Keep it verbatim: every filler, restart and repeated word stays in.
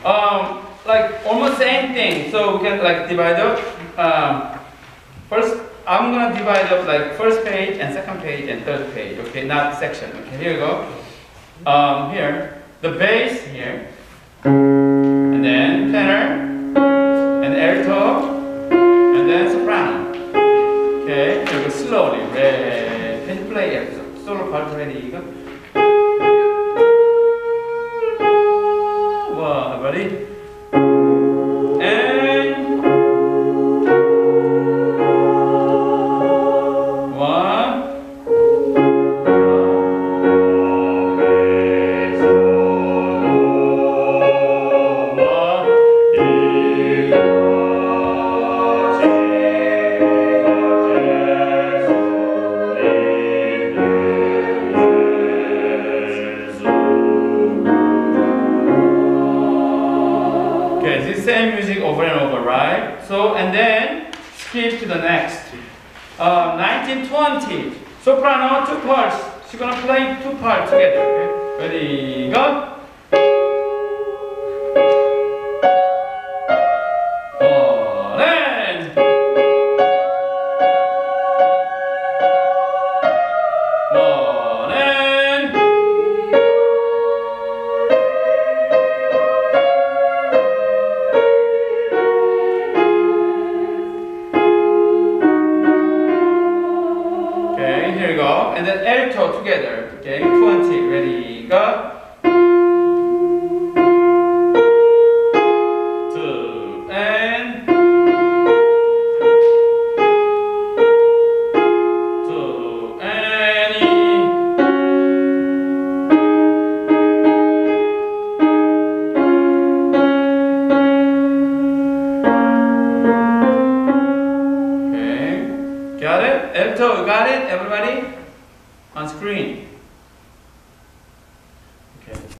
um, like almost same thing. So we can like divide up. Um, first, I'm gonna divide up like first page and second page and third page. Okay, not section. Okay, here we go. Um, here the bass here, and then tenor, and alto, and then soprano. Okay, here we go slowly. Red. Can you play it? Solo part ready? Go. Wow, ready? And one. Okay, this same music over and over, right? So, and then skip to the next. Uh, nineteen twenty. Soprano, two parts. She's gonna play two parts together. Okay? Ready, go. One and one and. Okay, here we go. And then alto together. Okay, twenty. Ready, go. Two and two and okay. Got it? Alto, got it? Everybody? On screen. Okay.